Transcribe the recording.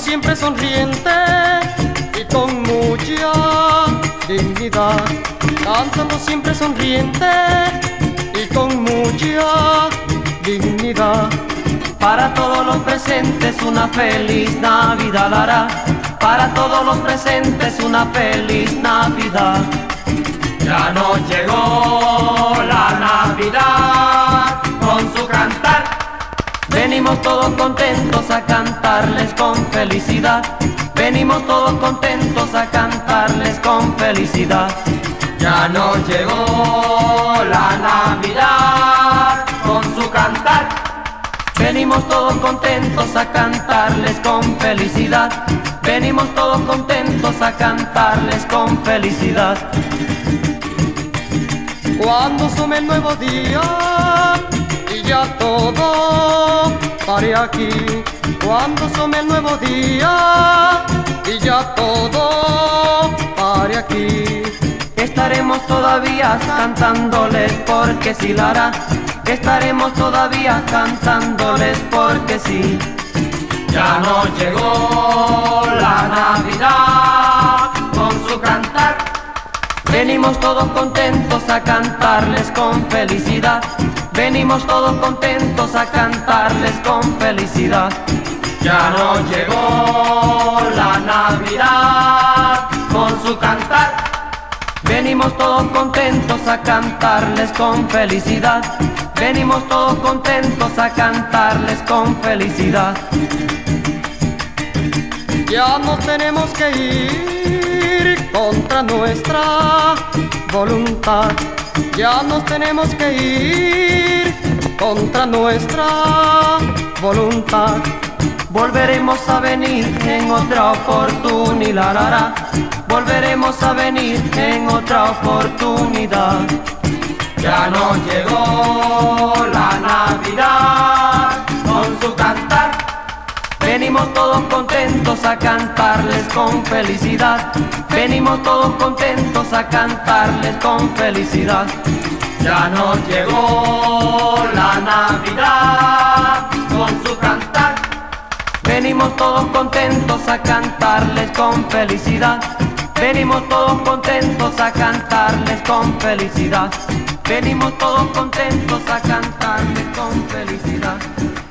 siempre sonriente y con mucha dignidad, cantando siempre sonriente y con mucha dignidad. Para todos los presentes una feliz Navidad hará. Para todos los presentes una feliz Navidad. Ya nos llegó la Navidad con su cantar. Venimos todos contentos a cantarles con felicidad. Venimos todos contentos a cantarles con felicidad. Ya nos llegó la Navidad con su cantar. Venimos todos contentos a cantarles con felicidad. Venimos todos contentos a cantarles con felicidad. Cuando asome el nuevo día y ya todo pare aquí. Cuando asome el nuevo día y ya todo pare aquí. Estaremos todavía cantándoles porque sí la hará. Estaremos todavía cantándoles porque sí. Ya nos llegó la Navidad con su cantar. Venimos todos contentos a cantarles con felicidad. Venimos todos contentos a cantarles con felicidad. Ya nos llegó la Navidad con su cantar. Venimos todos contentos a cantarles con felicidad. Venimos todos contentos a cantarles con felicidad. Ya nos tenemos que ir contra nuestra voluntad. Ya nos tenemos que ir contra nuestra voluntad. Volveremos a venir en otra oportunidad. Volveremos a venir en otra oportunidad. Ya nos llegó la Navidad con su cantar. Venimos todos contentos a cantarles con felicidad. Venimos todos contentos a cantarles con felicidad. Ya nos llegó la Navidad con su cantar. Venimos todos contentos a cantarles con felicidad. Venimos todos contentos a cantarles con felicidad. Venimos todos contentos a cantarles con felicidad.